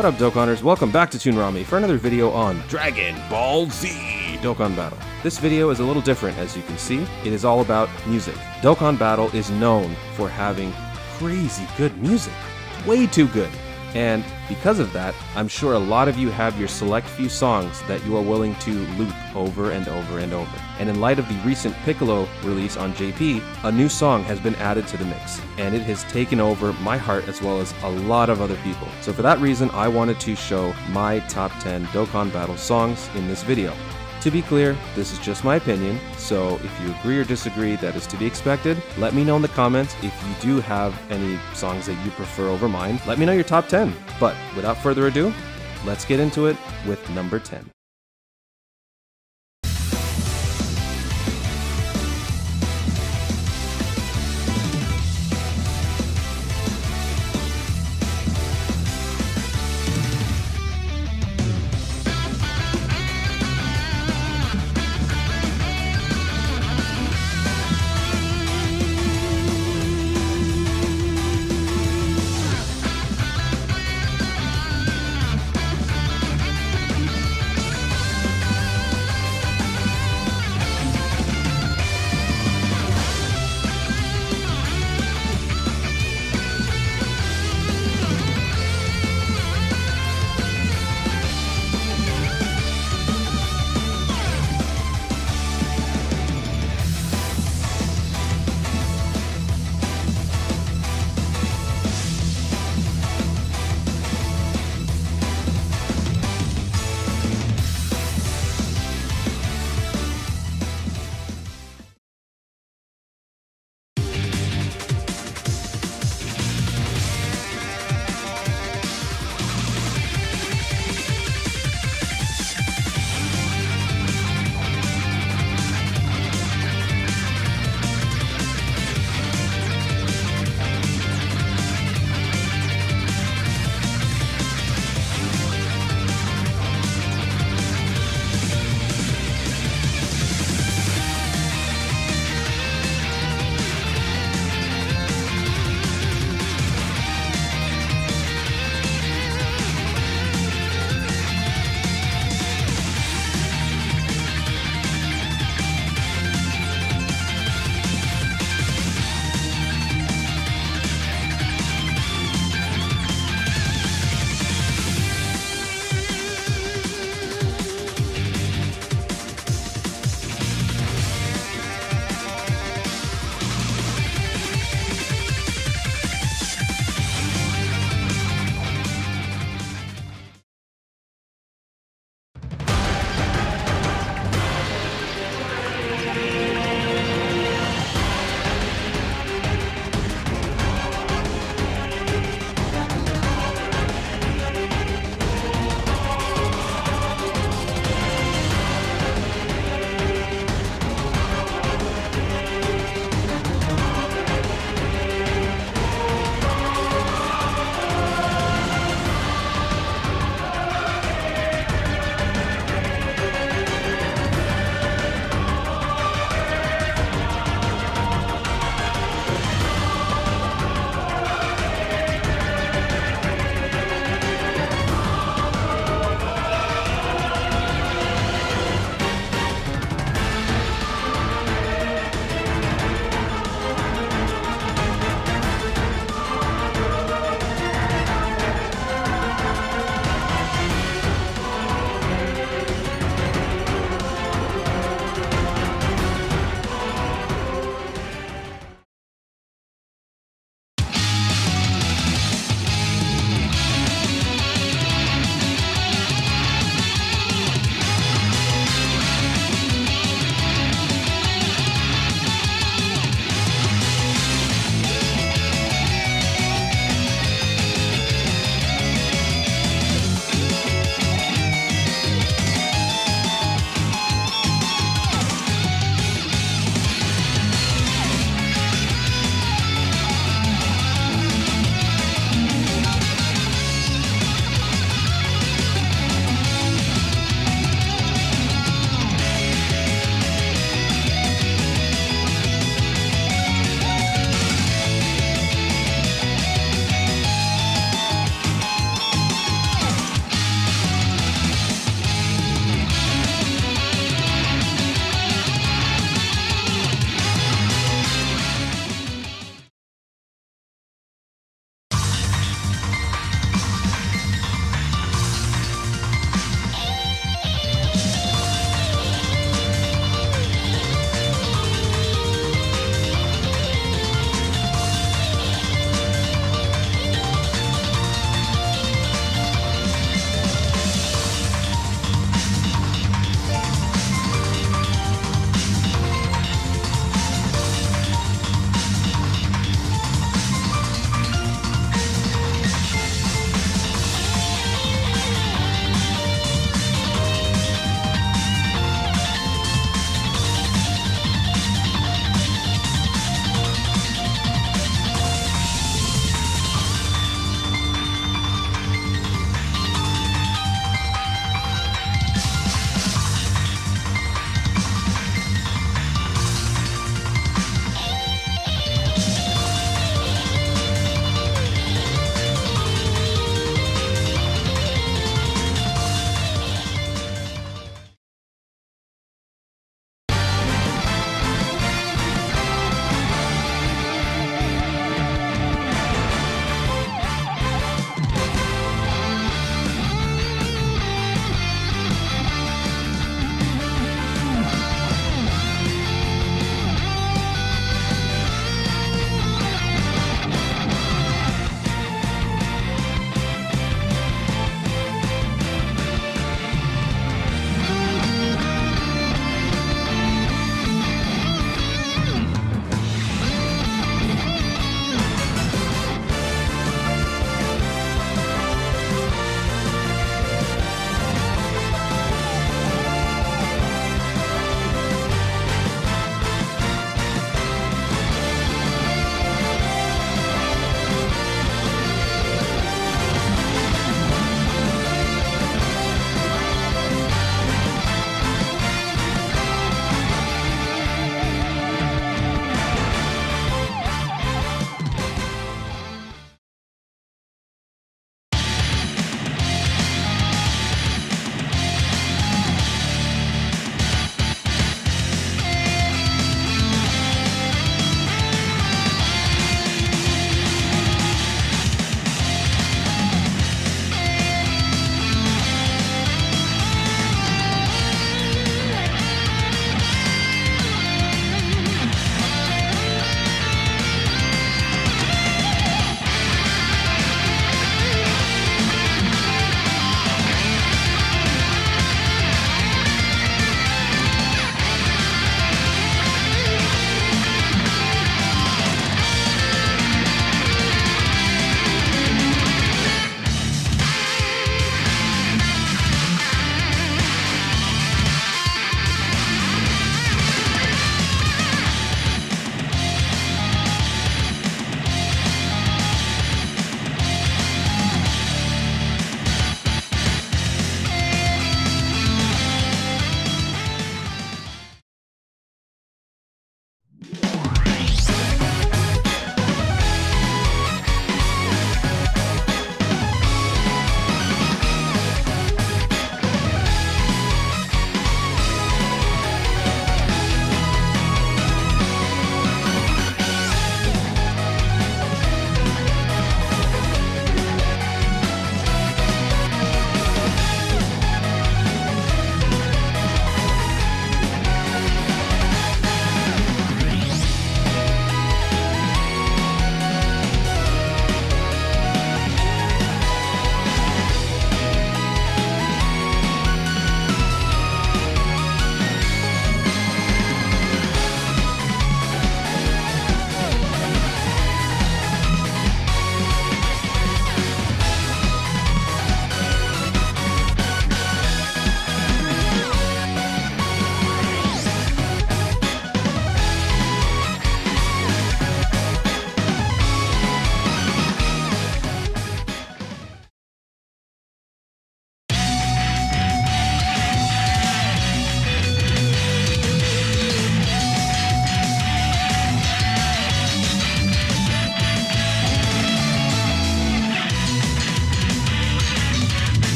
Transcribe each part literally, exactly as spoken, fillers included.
What up, Dokkaners? Welcome back to Toonrami for another video on Dragon Ball Z Dokkan Battle. This video is a little different, as you can see. It is all about music. Dokkan Battle is known for having crazy good music. Way too good. And because of that, I'm sure a lot of you have your select few songs that you are willing to loop over and over and over. And in light of the recent Piccolo release on J P, a new song has been added to the mix, and it has taken over my heart as well as a lot of other people. So for that reason, I wanted to show my top ten Dokkan Battle songs in this video. To be clear, this is just my opinion, so if you agree or disagree, that is to be expected. Let me know in the comments if you do have any songs that you prefer over mine. Let me know your top ten. But without further ado, let's get into it with number ten.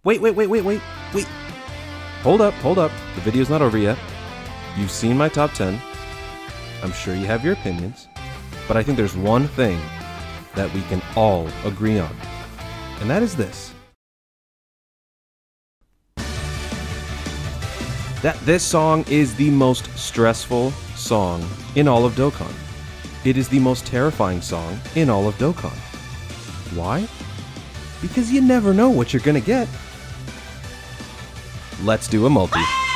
Wait, wait, wait, wait, wait, wait. Hold up, hold up. The video's not over yet. You've seen my top ten. I'm sure you have your opinions. But I think there's one thing that we can all agree on. And that is this. That this song is the most stressful song in all of Dokkan. It is the most terrifying song in all of Dokkan. Why? Because you never know what you're gonna get. Let's do a multi.